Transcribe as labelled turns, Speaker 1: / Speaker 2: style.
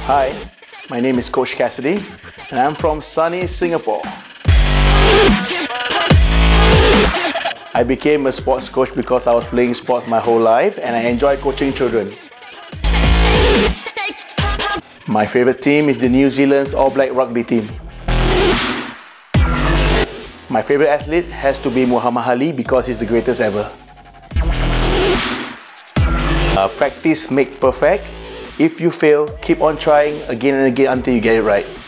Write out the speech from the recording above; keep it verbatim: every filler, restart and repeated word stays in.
Speaker 1: Hi, my name is Coach Qassidi and I'm from sunny Singapore. I became a sports coach because I was playing sports my whole life and I enjoy coaching children. My favorite team is the New Zealand's All Black rugby team. My favorite athlete has to be Muhammad Ali because he's the greatest ever. Uh, practice make perfect. If you fail, keep on trying again and again until you get it right.